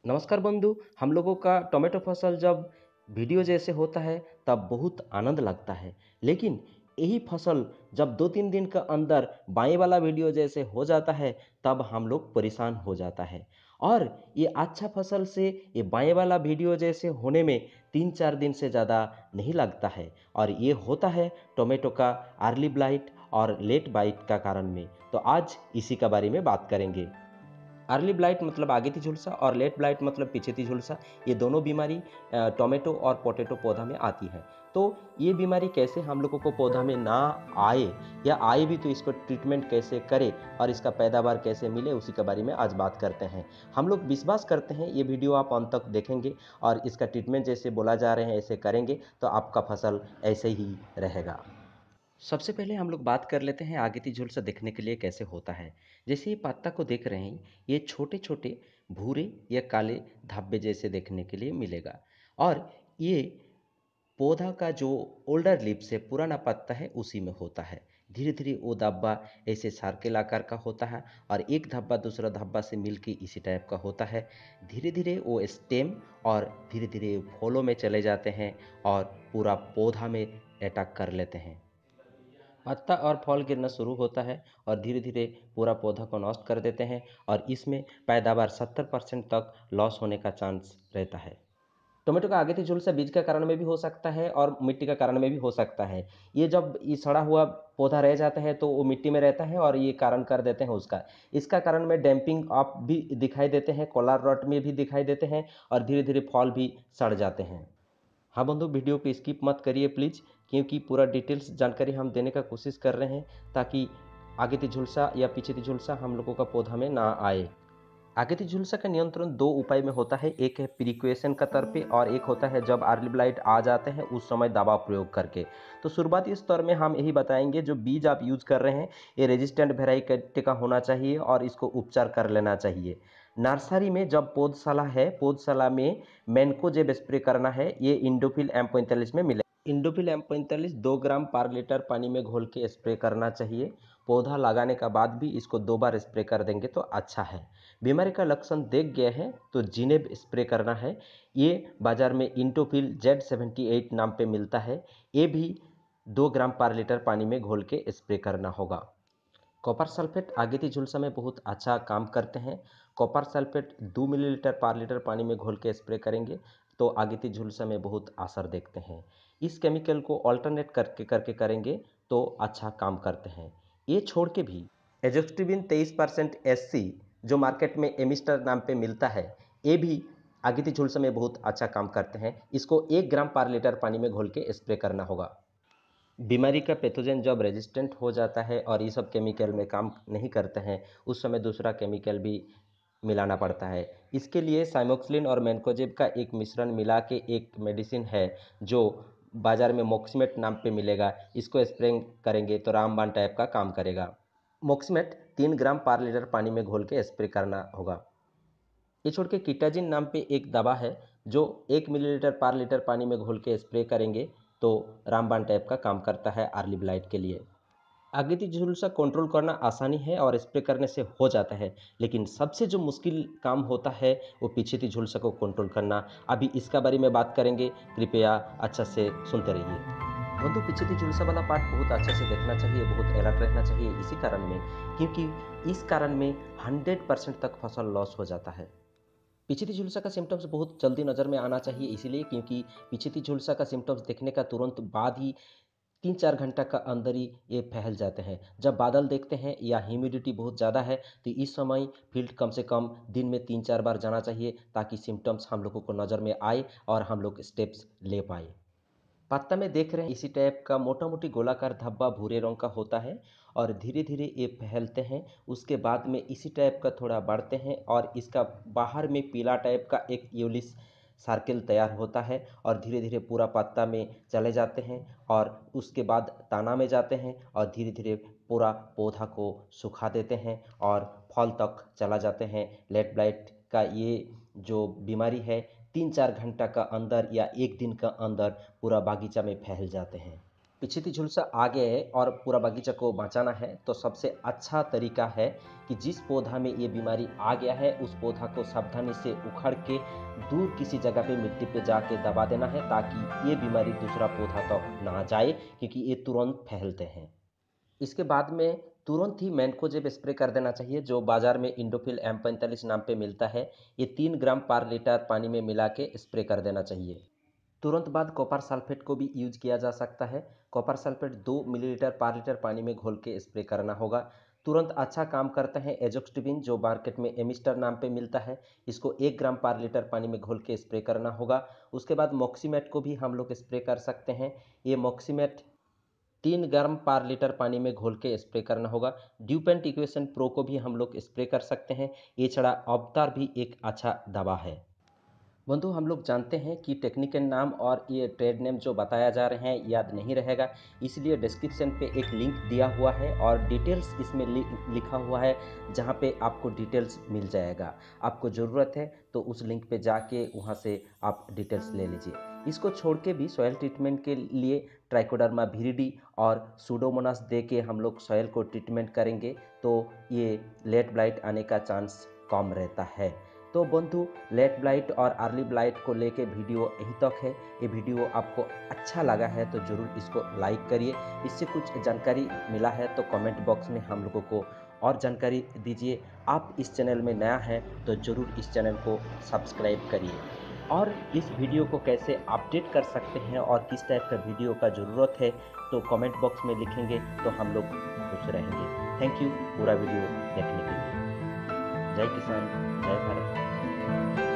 नमस्कार बंधु। हम लोगों का टोमेटो फसल जब वीडियो जैसे होता है तब बहुत आनंद लगता है, लेकिन यही फसल जब 2-3 दिन का अंदर बाएं वाला वीडियो जैसे हो जाता है तब हम लोग परेशान हो जाता है। और ये अच्छा फसल से ये बाएं वाला वीडियो जैसे होने में 3-4 दिन से ज़्यादा नहीं लगता है, और ये होता है टोमेटो का अर्ली ब्लाइट और लेट बाइट का कारण में। तो आज इसी का बारे में बात करेंगे। अर्ली ब्लाइट मतलब आगेती झुलसा और लेट ब्लाइट मतलब पिछेती झुलसा। ये दोनों बीमारी टोमेटो और पोटैटो पौधा में आती है। तो ये बीमारी कैसे हम लोगों को पौधा में ना आए, या आए भी तो इसको ट्रीटमेंट कैसे करें और इसका पैदावार कैसे मिले, उसी के बारे में आज बात करते हैं। हम लोग विश्वास करते हैं ये वीडियो आप अंत तक देखेंगे और इसका ट्रीटमेंट जैसे बोला जा रहे हैं ऐसे करेंगे तो आपका फसल ऐसे ही रहेगा। सबसे पहले हम लोग बात कर लेते हैं आगेती झुलसा देखने के लिए कैसे होता है। जैसे ये पत्ता को देख रहे हैं, ये छोटे छोटे भूरे या काले धब्बे जैसे देखने के लिए मिलेगा। और ये पौधा का जो ओल्डर लिप्स है, पुराना पत्ता है, उसी में होता है। धीरे धीरे वो धब्बा ऐसे सर्किल आकार का होता है और एक धब्बा दूसरा धब्बा से मिलके इसी टाइप का होता है। धीरे धीरे वो स्टेम और धीरे धीरे फूलों में चले जाते हैं और पूरा पौधा में अटैक कर लेते हैं। पत्ता और फल गिरना शुरू होता है और धीरे धीरे पूरा पौधा को नष्ट कर देते हैं, और इसमें पैदावार 70% तक लॉस होने का चांस रहता है। टोमेटो का आगेती झुलसा बीज के कारण में भी हो सकता है और मिट्टी के कारण में भी हो सकता है। ये जब ये सड़ा हुआ पौधा रह जाता है तो वो मिट्टी में रहता है और ये कारण कर देते हैं उसका। इसका कारण में डैम्पिंग अप भी दिखाई देते हैं, कॉलर रॉट में भी दिखाई देते हैं और धीरे धीरे फल भी सड़ जाते हैं। हाँ बंधु, वीडियो को स्किप मत करिए प्लीज़, क्योंकि पूरा डिटेल्स जानकारी हम देने का कोशिश कर रहे हैं ताकि आगेती झुलसा या पिछेती झुलसा हम लोगों का पौधा में ना आए। आगेती झुलसा का नियंत्रण दो उपाय में होता है। एक है प्रिक्वेशन का तौर पे और एक होता है जब अर्ली ब्लाइट आ जाते हैं उस समय दवा प्रयोग करके। तो शुरुआती स्तर में हम यही बताएंगे, जो बीज आप यूज कर रहे हैं ये रेजिस्टेंट वेराइटी का होना चाहिए और इसको उपचार कर लेना चाहिए। नर्सरी में जब पौधशाला है, पौधशाला में मैनकोजेब स्प्रे करना है। ये इंडोफिल M45 में मिले। इंडोफिल M45 2 ग्राम पर लीटर पानी में घोल के स्प्रे करना चाहिए। पौधा लगाने का बाद भी इसको 2 बार स्प्रे कर देंगे तो अच्छा है। बीमारी का लक्षण देख गए हैं तो जिनेब स्प्रे करना है। ये बाजार में इंटोफिल Z78 नाम पे मिलता है। ये भी 2 ग्राम पर लीटर पानी में घोल के स्प्रे करना होगा। कॉपर सल्फेट आगेती झुलसा में बहुत अच्छा काम करते हैं। Copper sulphate 2 millilitre per litre पानी में घोल के स्प्रे करेंगे तो आगेती झुलसा में बहुत असर देखते हैं। इस केमिकल को अल्टरनेट करके करके करेंगे तो अच्छा काम करते हैं। ये छोड़ के भी एजोस्ट्रिबिन 23% SC जो मार्केट में एमिस्टर नाम पे मिलता है, ये भी आगेती झुलसा में बहुत अच्छा काम करते हैं। इसको 1 ग्राम पर लीटर पानी में घोल के स्प्रे करना होगा। बीमारी का पैथोजन जब रेजिस्टेंट हो जाता है और ये सब केमिकल में काम नहीं करते हैं, उस समय दूसरा केमिकल भी मिलाना पड़ता है। इसके लिए साइमोक्सिलिन और मैनकोजेब का एक मिश्रण मिला के एक मेडिसिन है जो बाजार में मोक्सिमेट नाम पे मिलेगा। इसको स्प्रे करेंगे तो रामबाण टाइप का काम करेगा। मोक्सिमेट 3 ग्राम पर लीटर पानी में घोल के स्प्रे करना होगा। ये छोड़ के कीटाजिन नाम पे एक दवा है जो 1 मिलीलीटर पर लीटर पानी में घोल के स्प्रे करेंगे तो रामबाण टाइप का काम करता है अर्ली ब्लाइट के लिए। आगेती झुलसा कंट्रोल करना आसानी है और स्प्रे करने से हो जाता है, लेकिन सबसे जो मुश्किल काम होता है वो पिछेती झुलसा को कंट्रोल करना। अभी इसका बारे में बात करेंगे, कृपया अच्छा से सुनते रहिए। बंधु, पिछेती झुलसा वाला पार्ट बहुत अच्छे से देखना चाहिए, बहुत अलर्ट रहना चाहिए इसी कारण में, क्योंकि इस कारण में 100% तक फसल लॉस हो जाता है। पिछेती झुलसा का सिम्टम्स बहुत जल्दी नज़र में आना चाहिए, इसीलिए क्योंकि पिछेती झुलसा का सिम्टम्स देखने का तुरंत बाद ही 3-4 घंटा का अंदर ही ये फैल जाते हैं। जब बादल देखते हैं या ह्यूमिडिटी बहुत ज़्यादा है तो इस समय फील्ड कम से कम दिन में 3-4 बार जाना चाहिए ताकि सिम्टम्स हम लोगों को नज़र में आए और हम लोग स्टेप्स ले पाए। पत्ता में देख रहे हैं इसी टाइप का मोटा मोटी गोलाकार धब्बा भूरे रंग का होता है और धीरे धीरे ये फैलते हैं। उसके बाद में इसी टाइप का थोड़ा बढ़ते हैं और इसका बाहर में पीला टाइप का एक यूलिस सर्किल तैयार होता है और धीरे धीरे पूरा पत्ता में चले जाते हैं और उसके बाद तना में जाते हैं और धीरे धीरे पूरा पौधा को सुखा देते हैं और फल तक चला जाते हैं। लेट ब्लाइट का ये जो बीमारी है 3-4 घंटा का अंदर या एक दिन का अंदर पूरा बागीचा में फैल जाते हैं। पिछेती झुलसा आ गया है और पूरा बगीचा को बचाना है, तो सबसे अच्छा तरीका है कि जिस पौधा में ये बीमारी आ गया है उस पौधा को सावधानी से उखाड़ के दूर किसी जगह पे मिट्टी पे जाके दबा देना है, ताकि ये बीमारी दूसरा पौधा तक ना जाए, क्योंकि ये तुरंत फैलते हैं। इसके बाद में तुरंत ही मैनकोजेब स्प्रे कर देना चाहिए, जो बाजार में इंडोफिल M45 नाम पे मिलता है। ये 3 ग्राम पर लीटर पानी में मिला के स्प्रे कर देना चाहिए। तुरंत बाद कॉपर सल्फेट को भी यूज किया जा सकता है। Copper sulphate 2 millilitre per litre पानी में घोल के स्प्रे करना होगा। तुरंत अच्छा काम करता है एजोक्सिस्ट्रोबिन, जो मार्केट में एमिस्टर नाम पे मिलता है। इसको 1 ग्राम पर लीटर पानी में घोल के स्प्रे करना होगा। उसके बाद मॉक्सीमेट को भी हम लोग स्प्रे कर सकते हैं। ये मॉक्सीमेट 3 ग्राम पर लीटर पानी में घोल के स्प्रे करना होगा। ड्यूपेंट इक्वेशन प्रो को भी हम लोग स्प्रे कर सकते हैं। ये छड़ा अवतार भी एक अच्छा दवा है। बंधु, हम लोग जानते हैं कि टेक्निकल नाम और ये ट्रेड नेम जो बताया जा रहे हैं याद नहीं रहेगा, इसलिए डिस्क्रिप्शन पे एक लिंक दिया हुआ है और डिटेल्स इसमें लिखा हुआ है, जहाँ पे आपको डिटेल्स मिल जाएगा। आपको ज़रूरत है तो उस लिंक पे जाके वहाँ से आप डिटेल्स ले लीजिए। इसको छोड़ के भी सॉयल ट्रीटमेंट के लिए ट्राइकोडर्मा विरिडी और सूडोमोनास दे के हम लोग सॉयल को ट्रीटमेंट करेंगे, तो ये लेट ब्लाइट आने का चांस कम रहता है। तो बंधु, लेट ब्लाइट और अर्ली ब्लाइट को लेके वीडियो यहीं तक है। ये वीडियो आपको अच्छा लगा है तो ज़रूर इसको लाइक करिए। इससे कुछ जानकारी मिला है तो कमेंट बॉक्स में हम लोगों को और जानकारी दीजिए। आप इस चैनल में नया हैं तो ज़रूर इस चैनल को सब्सक्राइब करिए। और इस वीडियो को कैसे अपडेट कर सकते हैं और किस टाइप का वीडियो का ज़रूरत है, तो कमेंट बॉक्स में लिखेंगे तो हम लोग खुश रहेंगे। थैंक यू पूरा वीडियो देखने के लिए। जय किसान, जय भारत।